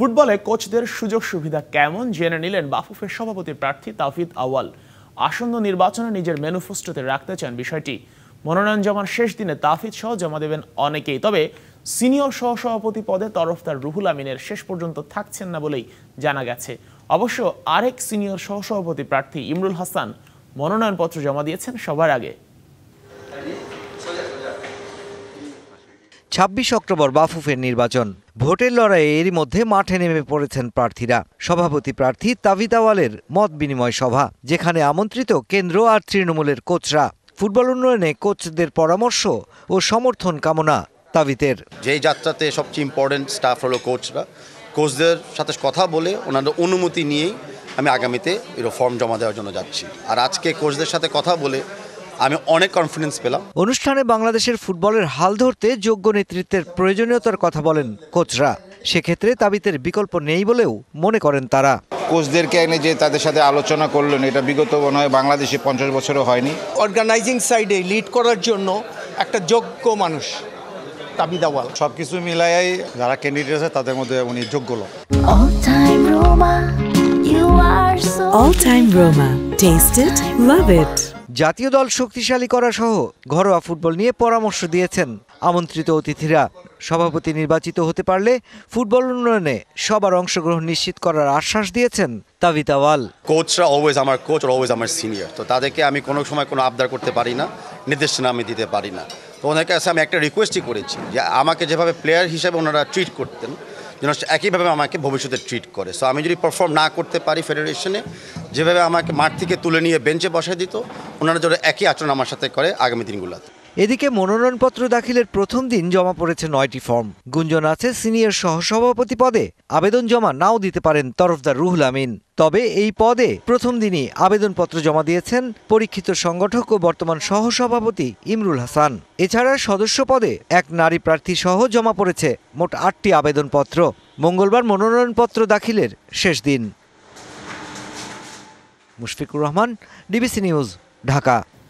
ফুটবলে কোচদের সুযোগ সুবিধা কেমন জেনে নিলেন বাফুফের সভাপতি প্রার্থী তাওফিদ আউয়াল। আসন্ন নির্বাচনে নিজের ম্যানিফেস্টোতে রাখতে চান বিষয়টি। মনোনয়ন জমার শেষ দিনে তাওফিদ সহ জমা দেবেন অনেকেই, তবে সিনিয়র সহসভাপতি পদে তরফদার রুহুল আমিনের শেষ পর্যন্ত থাকছেন না বলেই জানা গেছে। অবশ্য আরেক সিনিয়র সহসভাপতি প্রার্থী ইমরুল হাসান মনোনয়নপত্র জমা দিয়েছেন সবার আগে। ২৬ অক্টোবর বাফুফের নির্বাচন। ভোটের লড়াইয়ে এরই মধ্যে মাঠে নেমে পড়েছেন প্রার্থীরা। সভাপতি প্রার্থী তাওফিদ আউয়ালের মত বিনিময় সভা, যেখানে আমন্ত্রিত কেন্দ্র আর তৃণমূলের কোচরা। ফুটবল উন্নয়নে কোচদের পরামর্শ ও সমর্থন কামনা তাওফিদের। যেই যাত্রাতে সবচেয়ে ইম্পর্টেন্ট স্টাফ হলো কোচরা। কোচদের সাথে কথা বলে ওনাদের অনুমতি নিয়েই আমি আগামীতে ফর্ম জমা দেওয়ার জন্য যাচ্ছি। আর আজকে কোচদের সাথে কথা বলে আমি অনেক কনফিডেন্স পেলাম। অনুষ্ঠানে বাংলাদেশের ফুটবলের হাল ধরতে যোগ্য নেতৃত্বের প্রয়োজনীয়তার কথা বলেন কোচরা। সেক্ষেত্রে তাবিতের বিকল্প নেই বলেও মনে করেন তারা। কোচদেরকে এনে যে তাদের সাথে আলোচনা করলেন, এটা বিগত মনে হয় বাংলাদেশে 50 বছরও হয়নি। অর্গানাইজিং সাইডে লিড করার জন্য একটা যোগ্য মানুষ তাবিদ আউয়াল। সবকিছু মিলাই যারা ক্যান্ডিডেট আছে তাদের মধ্যে উনি যোগ্য লোক। All time Roma. Taste it, love it. জাতীয় দল শক্তিশালী করা সহ ঘরোয়া ফুটবল নিয়ে পরামর্শ দিয়েছেন আমন্ত্রিত অতিথিরা। সভাপতি নির্বাচিত হতে পারলে ফুটবল উন্নয়নে সবার অংশগ্রহণ নিশ্চিত করার আশ্বাস দিয়েছেন তাওফিদ আউয়াল। কোচরা অলওয়েজ আমার কোচ, অলওয়েজ আমার সিনিয়র, তো তাদেরকে আমি কোনো সময় কোনো আবদার করতে পারি না, নির্দেশনা আমি দিতে পারি না। তো ওনার কাছে আমি একটা রিকোয়েস্টই করেছি যে আমাকে যেভাবে প্লেয়ার হিসেবে ওনারা ট্রিট করতেন যেন একইভাবে আমাকে ভবিষ্যতে ট্রিট করে। সো আমি যদি পারফর্ম না করতে পারি ফেডারেশনে, যেভাবে আমাকে মাঠ থেকে তুলে নিয়ে বেঞ্চে বসায় দিত, ওনারা যেন একই আচরণ আমার সাথে করে আগামী দিনগুলোতে। এদিকে মনোনয়নপত্র দাখিলের প্রথম দিন জমা পড়েছে 9টি ফর্ম। গুঞ্জন আছে সিনিয়র সহসভাপতি পদে আবেদন জমা নাও দিতে পারেন তরফদার রুহুল আমিন। তবে এই পদে প্রথম দিনই আবেদনপত্র জমা দিয়েছেন পরীক্ষিত সংগঠক ও বর্তমান সহসভাপতি ইমরুল হাসান। এছাড়া সদস্য পদে এক নারী প্রার্থী সহ জমা পড়েছে মোট 8টি আবেদনপত্র। মঙ্গলবার মনোনয়নপত্র দাখিলের শেষ দিন। Mushfiqur Rahman, DBC News, Dhaka.